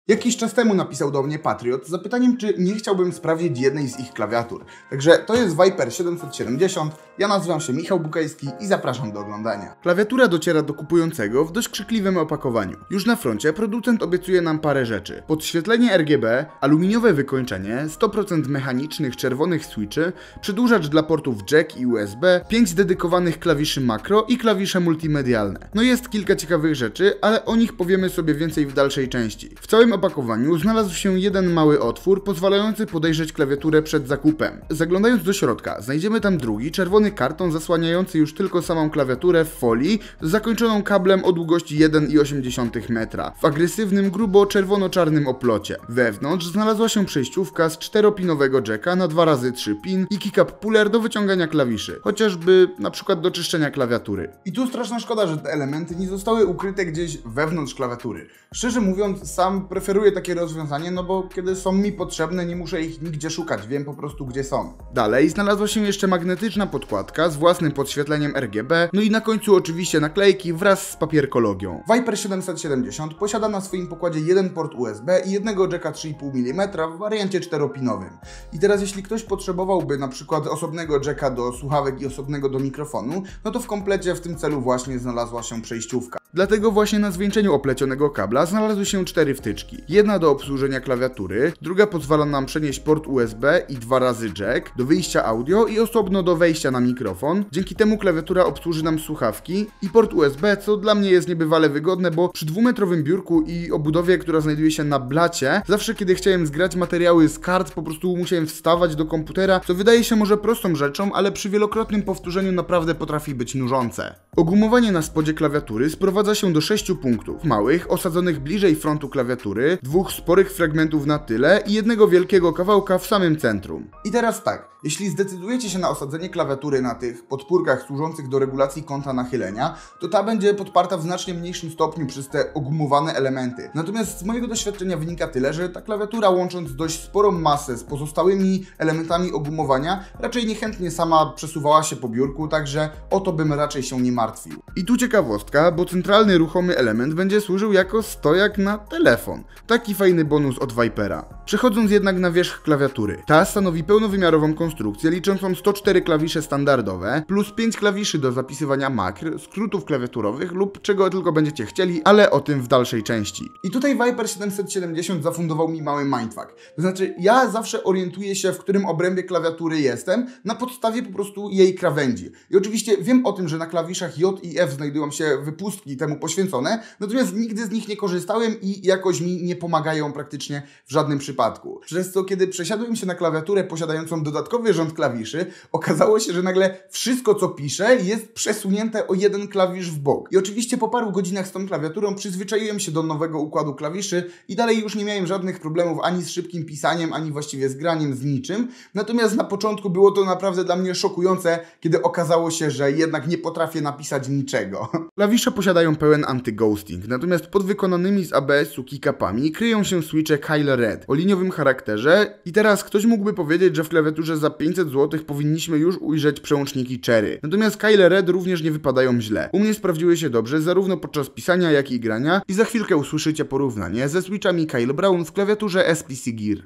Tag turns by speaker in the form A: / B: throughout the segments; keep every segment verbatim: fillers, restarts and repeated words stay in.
A: Jakiś czas temu napisał do mnie Patriot z zapytaniem, czy nie chciałbym sprawdzić jednej z ich klawiatur. Także to jest Viper siedemset siedemdziesiąt, ja nazywam się Michał Bukajski i zapraszam do oglądania. Klawiatura dociera do kupującego w dość krzykliwym opakowaniu. Już na froncie producent obiecuje nam parę rzeczy. Podświetlenie R G B, aluminiowe wykończenie, sto procent mechanicznych czerwonych switchy, przedłużacz dla portów jack i U S B, pięć dedykowanych klawiszy makro i klawisze multimedialne. No jest kilka ciekawych rzeczy, ale o nich powiemy sobie więcej w dalszej części. W całym opakowaniu znalazł się jeden mały otwór pozwalający podejrzeć klawiaturę przed zakupem. Zaglądając do środka, znajdziemy tam drugi czerwony karton zasłaniający już tylko samą klawiaturę w folii zakończoną kablem o długości jeden i osiem metra w agresywnym, grubo czerwono-czarnym oplocie. Wewnątrz znalazła się przejściówka z czteropinowego jacka na dwa razy trzy pin i kick-up puller do wyciągania klawiszy, chociażby na przykład do czyszczenia klawiatury. I tu straszna szkoda, że te elementy nie zostały ukryte gdzieś wewnątrz klawiatury. Szczerze mówiąc, sam preferuję takie rozwiązanie, no bo kiedy są mi potrzebne, nie muszę ich nigdzie szukać, wiem po prostu gdzie są. Dalej znalazła się jeszcze magnetyczna podkładka z własnym podświetleniem R G B, no i na końcu oczywiście naklejki wraz z papierkologią. Viper siedemset siedemdziesiąt posiada na swoim pokładzie jeden port U S B i jednego jacka trzy i pół milimetra w wariancie czteropinowym. I teraz jeśli ktoś potrzebowałby na przykład osobnego jacka do słuchawek i osobnego do mikrofonu, no to w komplecie w tym celu właśnie znalazła się przejściówka. Dlatego właśnie na zwieńczeniu oplecionego kabla znalazły się cztery wtyczki. Jedna do obsłużenia klawiatury, druga pozwala nam przenieść port U S B i dwa razy jack do wyjścia audio i osobno do wejścia na mikrofon. Dzięki temu klawiatura obsłuży nam słuchawki i port U S B, co dla mnie jest niebywale wygodne, bo przy dwumetrowym biurku i obudowie, która znajduje się na blacie, zawsze kiedy chciałem zgrać materiały z kart, po prostu musiałem wstawać do komputera, co wydaje się może prostą rzeczą, ale przy wielokrotnym powtórzeniu naprawdę potrafi być nużące. Ogumowanie na spodzie klawiatury sprowadza się do sześciu punktów małych, osadzonych bliżej frontu klawiatury, dwóch sporych fragmentów na tyle i jednego wielkiego kawałka w samym centrum. I teraz tak, jeśli zdecydujecie się na osadzenie klawiatury na tych podpórkach służących do regulacji kąta nachylenia, to ta będzie podparta w znacznie mniejszym stopniu przez te ogumowane elementy. Natomiast z mojego doświadczenia wynika tyle, że ta klawiatura, łącząc dość sporą masę z pozostałymi elementami ogumowania, raczej niechętnie sama przesuwała się po biurku, także o to bym raczej się nie martwił. I tu ciekawostka, bo centralny ruchomy element będzie służył jako stojak na telefon. Taki fajny bonus od Vipera. Przechodząc jednak na wierzch klawiatury, ta stanowi pełnowymiarową konstrukcję liczącą sto cztery klawisze standardowe plus pięć klawiszy do zapisywania makr, skrótów klawiaturowych lub czego tylko będziecie chcieli, ale o tym w dalszej części. I tutaj Viper siedemset siedemdziesiąt zafundował mi mały mindfuck. To znaczy, ja zawsze orientuję się, w którym obrębie klawiatury jestem, na podstawie po prostu jej krawędzi. I oczywiście wiem o tym, że na klawiszach J i F znajdują się wypustki temu poświęcone, natomiast nigdy z nich nie korzystałem i jakoś mi nie pomagają praktycznie w żadnym przypadku. Przez co, kiedy przesiadłem się na klawiaturę posiadającą dodatkowy rząd klawiszy, okazało się, że nagle wszystko, co piszę, jest przesunięte o jeden klawisz w bok. I oczywiście po paru godzinach z tą klawiaturą przyzwyczaiłem się do nowego układu klawiszy i dalej już nie miałem żadnych problemów ani z szybkim pisaniem, ani właściwie z graniem, z niczym. Natomiast na początku było to naprawdę dla mnie szokujące, kiedy okazało się, że jednak nie potrafię napisać niczego. Klawisze posiadają pełen anty-ghosting, natomiast pod wykonanymi z A B S-u kick-upami kryją się switche Kyle Red o liniowym charakterze i teraz ktoś mógłby powiedzieć, że w klawiaturze za pięćset złotych powinniśmy już ujrzeć przełączniki Cherry. Natomiast Kyle Red również nie wypadają źle. U mnie sprawdziły się dobrze zarówno podczas pisania, jak i grania i za chwilkę usłyszycie porównanie ze switchami Kyle Brown w klawiaturze S P C Gear.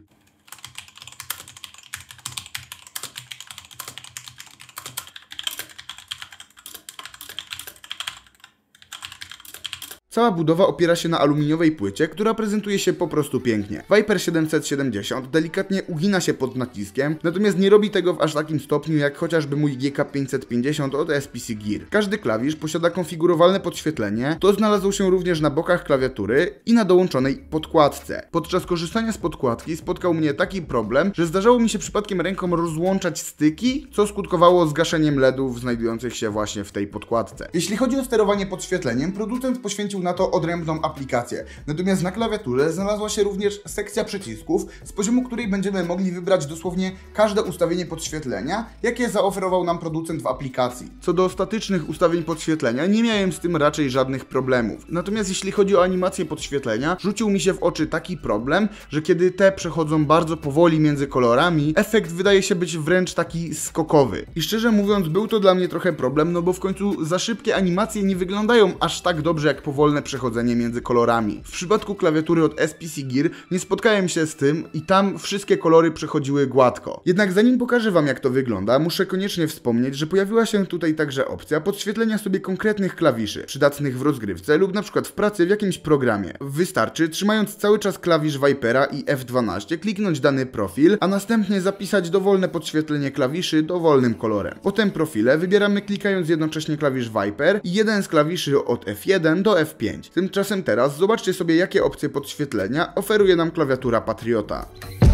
A: Cała budowa opiera się na aluminiowej płycie, która prezentuje się po prostu pięknie. Viper siedemset siedemdziesiąt delikatnie ugina się pod naciskiem, natomiast nie robi tego w aż takim stopniu jak chociażby mój G K pięćset pięćdziesiąt od S P C Gear. Każdy klawisz posiada konfigurowalne podświetlenie, to znalazło się również na bokach klawiatury i na dołączonej podkładce. Podczas korzystania z podkładki spotkał mnie taki problem, że zdarzało mi się przypadkiem ręką rozłączać styki, co skutkowało zgaszeniem LEDów znajdujących się właśnie w tej podkładce. Jeśli chodzi o sterowanie podświetleniem, producent poświęcił na to odrębną aplikację. Natomiast na klawiaturze znalazła się również sekcja przycisków, z poziomu której będziemy mogli wybrać dosłownie każde ustawienie podświetlenia, jakie zaoferował nam producent w aplikacji. Co do statycznych ustawień podświetlenia, nie miałem z tym raczej żadnych problemów. Natomiast jeśli chodzi o animację podświetlenia, rzucił mi się w oczy taki problem, że kiedy te przechodzą bardzo powoli między kolorami, efekt wydaje się być wręcz taki skokowy. I szczerze mówiąc, był to dla mnie trochę problem, no bo w końcu za szybkie animacje nie wyglądają aż tak dobrze jak powolne wolne przechodzenie między kolorami. W przypadku klawiatury od S P C Gear nie spotkałem się z tym i tam wszystkie kolory przechodziły gładko. Jednak zanim pokażę wam jak to wygląda, muszę koniecznie wspomnieć, że pojawiła się tutaj także opcja podświetlenia sobie konkretnych klawiszy, przydatnych w rozgrywce lub na przykład w pracy w jakimś programie. Wystarczy, trzymając cały czas klawisz Vipera i F dwanaście, kliknąć dany profil, a następnie zapisać dowolne podświetlenie klawiszy dowolnym kolorem. Potem profile wybieramy klikając jednocześnie klawisz Viper i jeden z klawiszy od F jeden do F pięć. Tymczasem teraz zobaczcie sobie jakie opcje podświetlenia oferuje nam klawiatura Patriota.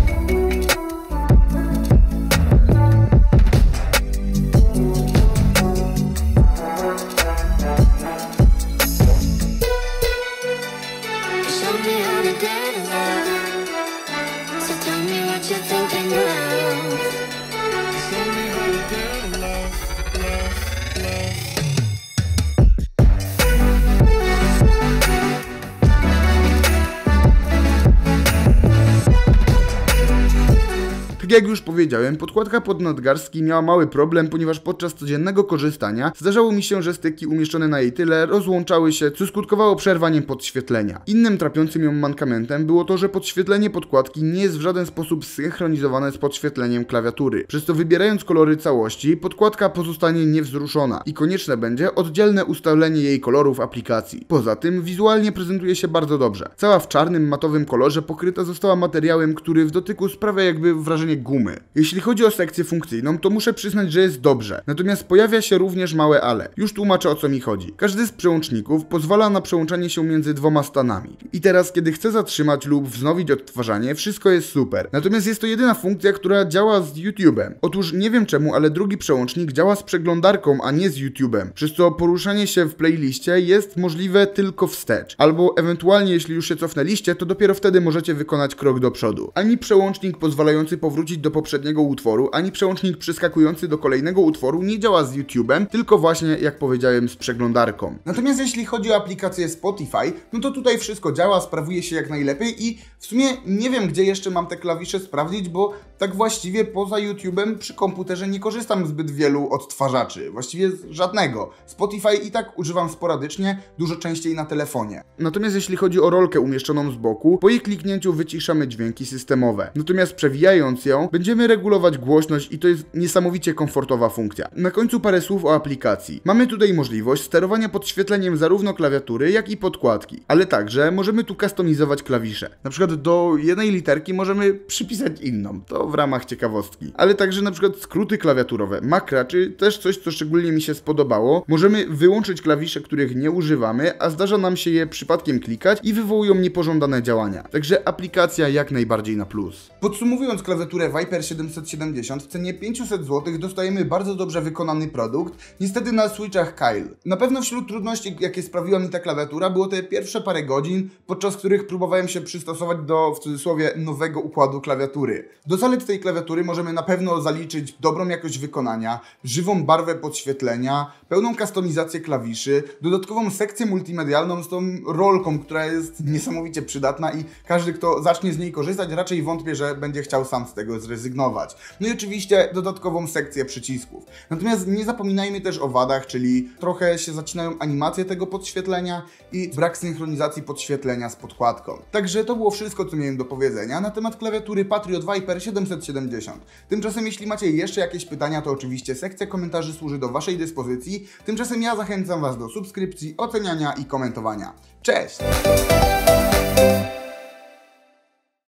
A: Tak jak już powiedziałem, podkładka pod nadgarstki miała mały problem, ponieważ podczas codziennego korzystania zdarzało mi się, że styki umieszczone na jej tyle rozłączały się, co skutkowało przerwaniem podświetlenia. Innym trapiącym ją mankamentem było to, że podświetlenie podkładki nie jest w żaden sposób zsynchronizowane z podświetleniem klawiatury. Przez to wybierając kolory całości, podkładka pozostanie niewzruszona i konieczne będzie oddzielne ustalenie jej kolorów w aplikacji. Poza tym wizualnie prezentuje się bardzo dobrze. Cała w czarnym, matowym kolorze pokryta została materiałem, który w dotyku sprawia jakby wrażenie gumy. Jeśli chodzi o sekcję funkcyjną, to muszę przyznać, że jest dobrze. Natomiast pojawia się również małe ale. Już tłumaczę o co mi chodzi. Każdy z przełączników pozwala na przełączanie się między dwoma stanami. I teraz, kiedy chcę zatrzymać lub wznowić odtwarzanie, wszystko jest super. Natomiast jest to jedyna funkcja, która działa z YouTube'em. Otóż nie wiem czemu, ale drugi przełącznik działa z przeglądarką, a nie z YouTube'em. Przez co poruszanie się w playliście jest możliwe tylko wstecz. Albo ewentualnie, jeśli już się cofnęliście, to dopiero wtedy możecie wykonać krok do przodu. Ani przełącznik pozwalający powrócić do poprzedniego utworu, ani przełącznik przeskakujący do kolejnego utworu nie działa z YouTube'em, tylko właśnie, jak powiedziałem, z przeglądarką. Natomiast jeśli chodzi o aplikację Spotify, no to tutaj wszystko działa, sprawuje się jak najlepiej i w sumie nie wiem, gdzie jeszcze mam te klawisze sprawdzić, bo tak właściwie poza YouTube'em przy komputerze nie korzystam zbyt wielu odtwarzaczy, właściwie żadnego. Spotify i tak używam sporadycznie, dużo częściej na telefonie. Natomiast jeśli chodzi o rolkę umieszczoną z boku, po jej kliknięciu wyciszamy dźwięki systemowe. Natomiast przewijając ją, będziemy regulować głośność i to jest niesamowicie komfortowa funkcja. Na końcu parę słów o aplikacji. Mamy tutaj możliwość sterowania podświetleniem zarówno klawiatury, jak i podkładki, ale także możemy tu kustomizować klawisze. Na przykład do jednej literki możemy przypisać inną, to w ramach ciekawostki. Ale także na przykład skróty klawiaturowe, makra, czy też coś, co szczególnie mi się spodobało. Możemy wyłączyć klawisze, których nie używamy, a zdarza nam się je przypadkiem klikać i wywołują niepożądane działania. Także aplikacja jak najbardziej na plus. Podsumowując klawiaturę Viper siedemset siedemdziesiąt w cenie pięćset złotych dostajemy bardzo dobrze wykonany produkt, niestety na switchach Kyle. Na pewno wśród trudności, jakie sprawiła mi ta klawiatura, było te pierwsze parę godzin, podczas których próbowałem się przystosować do, w cudzysłowie, nowego układu klawiatury. Do zalet tej klawiatury możemy na pewno zaliczyć dobrą jakość wykonania, żywą barwę podświetlenia, pełną kustomizację klawiszy, dodatkową sekcję multimedialną z tą rolką, która jest niesamowicie przydatna i każdy, kto zacznie z niej korzystać, raczej wątpię, że będzie chciał sam z tego zrezygnować. No i oczywiście dodatkową sekcję przycisków. Natomiast nie zapominajmy też o wadach, czyli trochę się zacinają animacje tego podświetlenia i brak synchronizacji podświetlenia z podkładką. Także to było wszystko, co miałem do powiedzenia na temat klawiatury Patriot Viper siedemset siedemdziesiąt. Tymczasem jeśli macie jeszcze jakieś pytania, to oczywiście sekcja komentarzy służy do waszej dyspozycji. Tymczasem ja zachęcam was do subskrypcji, oceniania i komentowania. Cześć!